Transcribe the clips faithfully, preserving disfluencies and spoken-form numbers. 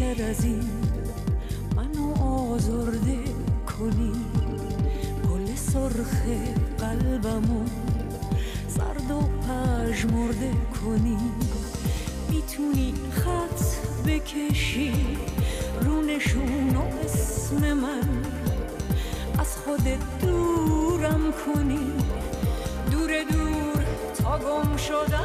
بیشتر از این منو آزرده کنی، گل سرخ قلبمو سرد و پژمرده کنی. میتونی خط بکشی رو نشون و اسم من، از خودت دورم کنی، دور دور تا گم شدم.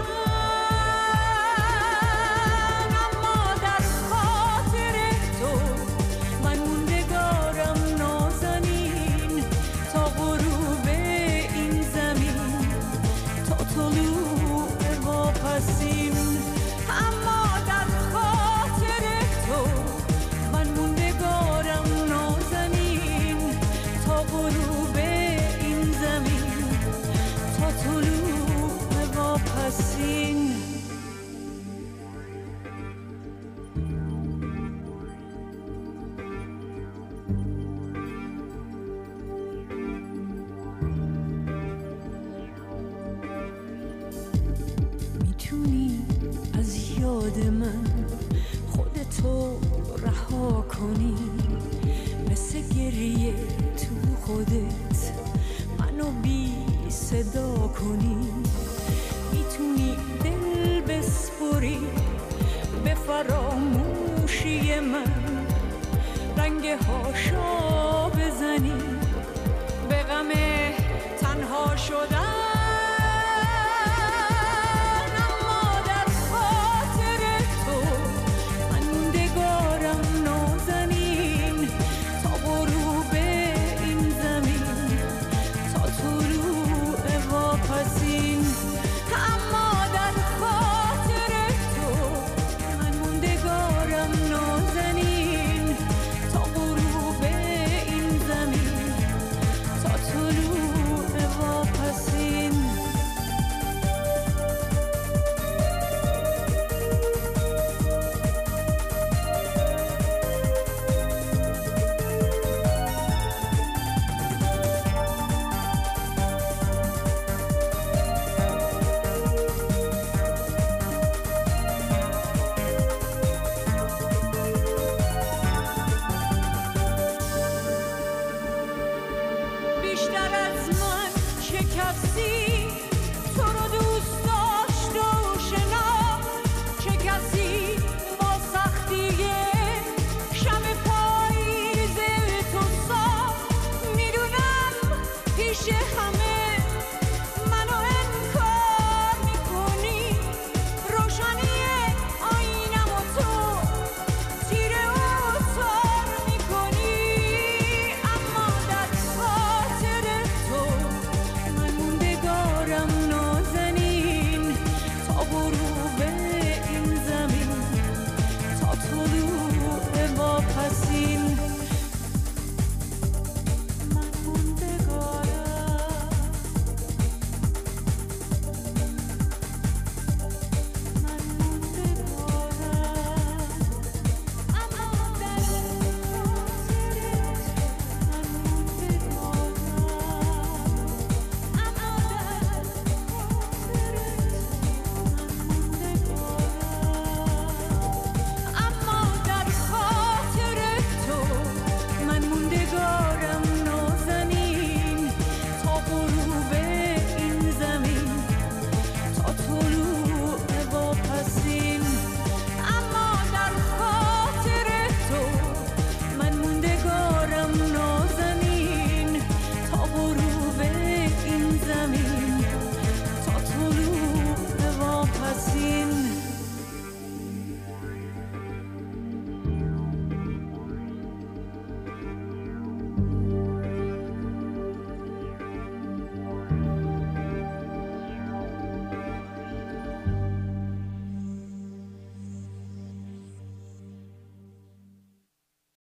میتونی از یاد من خودتو رها کنی، مثل گریه تو خودت منو بی صدا کنی. میتونی دل بسپری به فراموشی من، رنگ هاشا بزنی به غم تنها شدن.